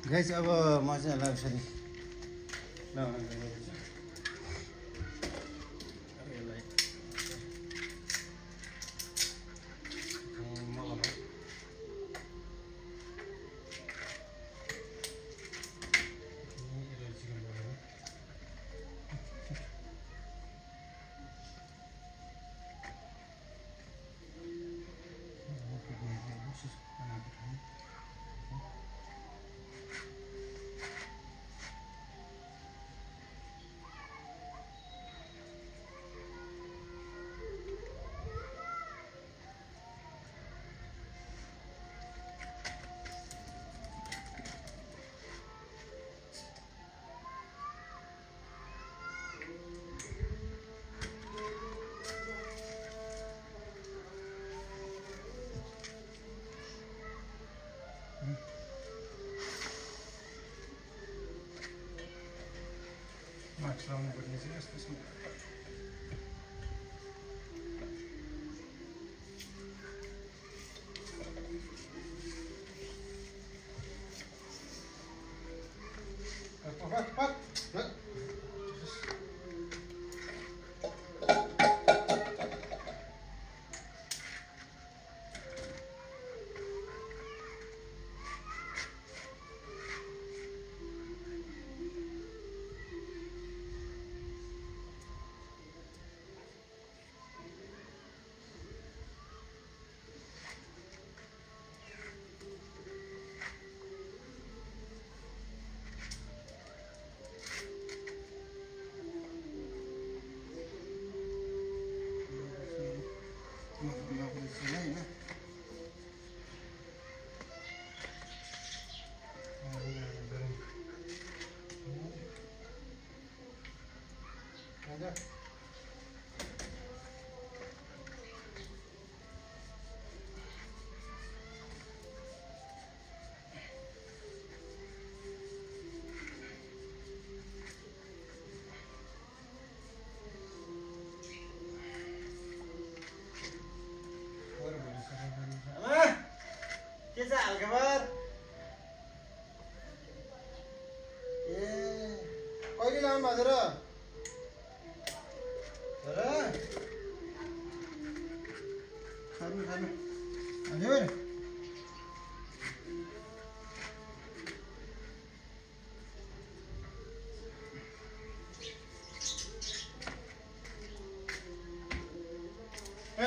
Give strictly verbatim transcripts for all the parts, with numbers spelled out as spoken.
Guys अब म चाहिँ यसलाई यसरी लगाउन गइरहेको छु। अब यसलाई मगाउनु मास्क लाउनु पर्ने चाहिँ यस्तो छ। के छ हालखबर? ए कहिले ल्याउनु भएको र? खानु खानु हजुर ए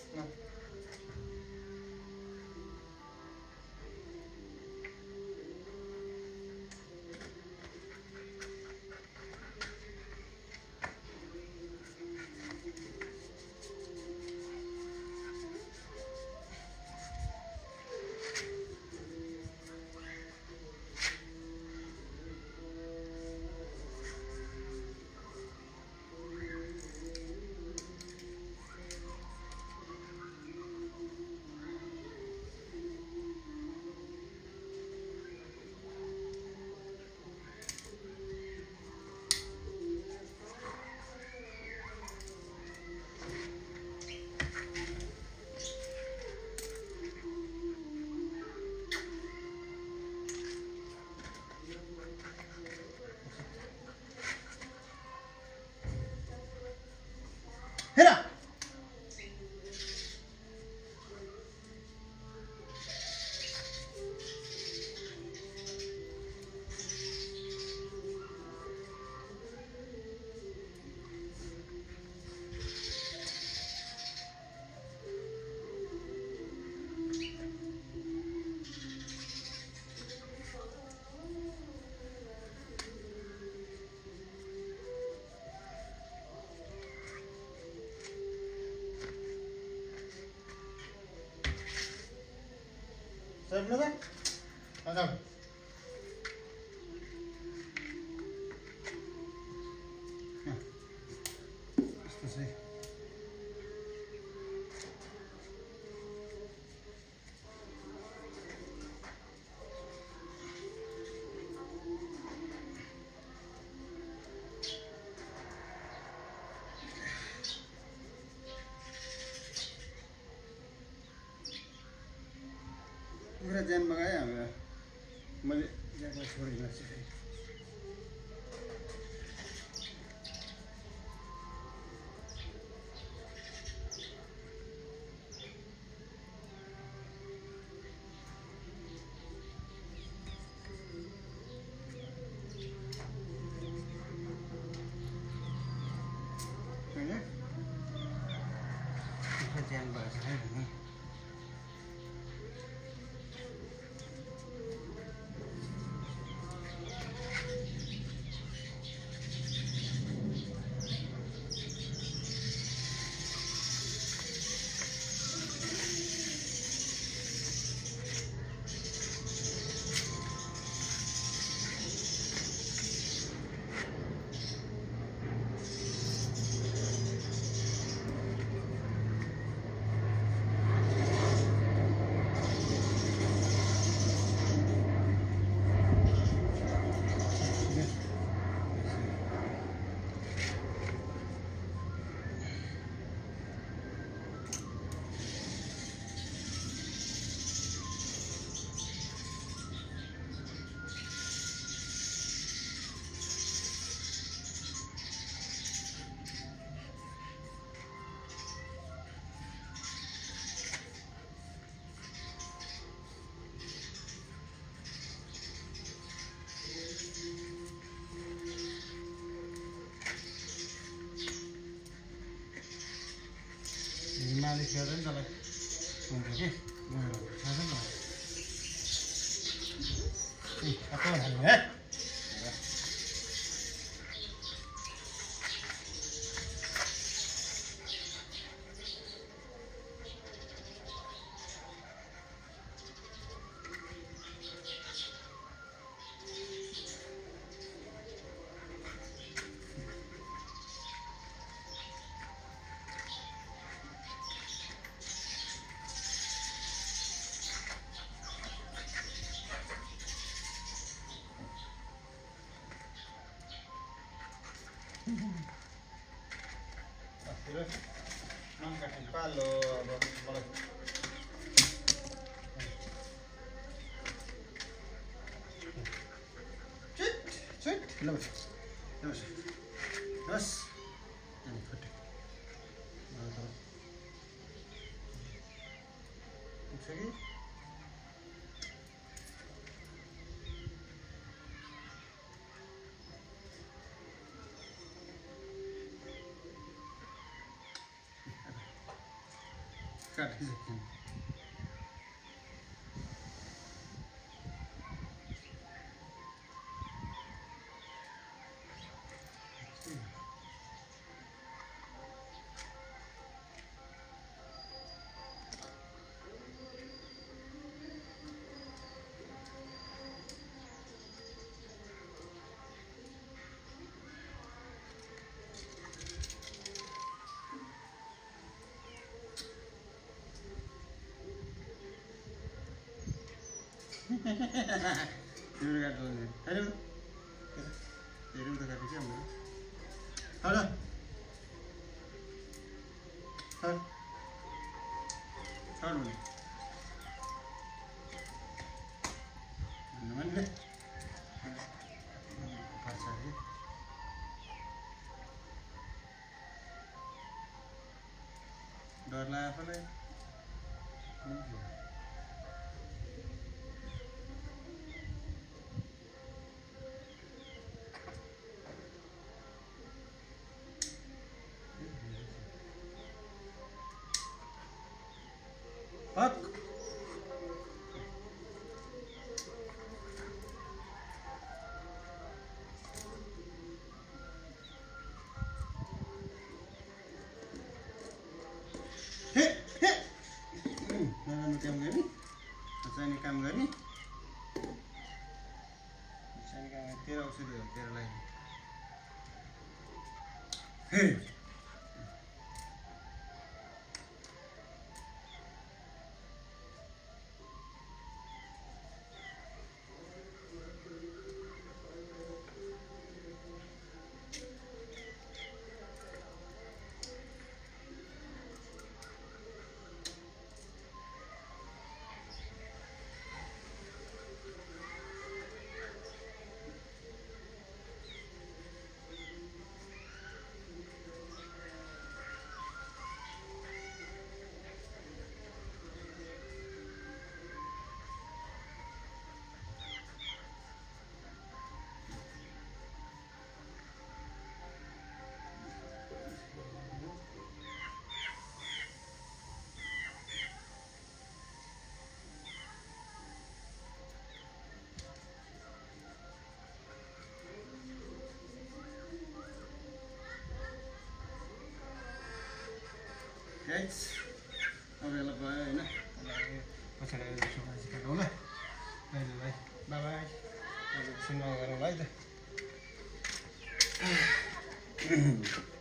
हेर सर्नु त हजुर यस्तो चाहिँ पुरा ज्यान बगायो हाम्रो मैले ज्याकलाई छोडिदिनु छु च्यान भएछ है भने मालिस गरेर नि तँलाई हुन्छ कि गएर खान्छ नि त apa खानु है Terus mangkat palo kalau cut cut terus terus terus ini foto terus lagi cut his hand. Ini udah gatel nih. Ayo. Ini udah gatel sih, Om. Halo. Halo. Halo. Mana deh? Pas aja. Dor lah apa nih? Up. He, he. Nah, ini kam gani? Masa ini kam gani? Masa ini kam tera usah dia, tera lain. Hey. Guys अब यसलाई भयो होइन पछाडि सुकाएपछि खानु होला दाजुभाइ by by एकछिन नगरौँ है त